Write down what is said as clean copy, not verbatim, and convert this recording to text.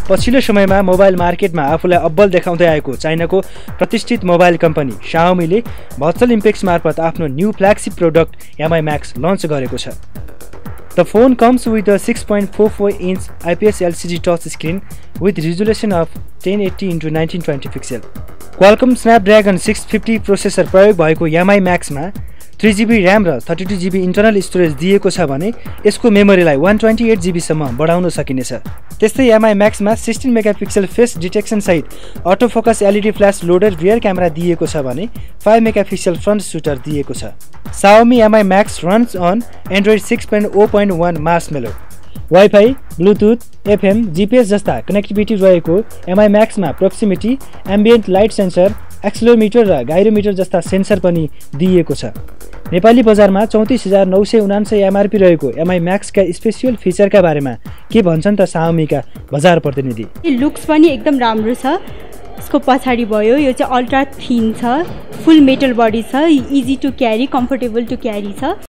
पछिल्लो समयमा मोबाइल मार्केटमा आफूलाई अब्बल देखाउँदै आएको चाइनाको प्रतिष्ठित मोबाइल कम्पनी Xiaomi-ले भर्चुअल इम्पेक्स मार्फत आफ्नो new flagship product Mi Max launch गरेको छ। The phone comes with a 6.44-inch IPS LCD touch screen with resolution of 1080x1920 pixel. Qualcomm Snapdragon 650 processor प्रयोग भएको Mi Max-मा 3GB RAM र 32GB internal storage दिएको छ भने यसको मेमोरीलाई 128GB सम्म बढाउन सकिनेछ। त्यस्तै Mi Max-मा 16 मेगापिक्सल फेस डिटेक्सन सहित auto focus LED flash loaded rear camera दिएको छ भने 5 मेगापिक्सल फ्रन्ट सुटर दिएको छ। Xiaomi Mi Max runs on Android 6.0.1 Marshmallow. Wi-Fi, Bluetooth, FM, GPS जस्ता कनेक्टिभिटी रहेको Mi Max-मा proximity, ambient light sensor, accelerometer र गाइरोमिटर जस्ता सेन्सर पनि दिएको छ। नेपाली बजारमा 34,979 MRP रहेको Mi Max का स्पेशल फिचरका बारेमा के भन्छन् त Xiaomi का बजार प्रतिनिधि? लुक्स पनि एकदम राम्रो छ। यसको पछाडी भयो यो चाहिँ अल्ट्रा थिन छ, फुल मेटल बडी छ, easy to carry, comfortable to carry छ।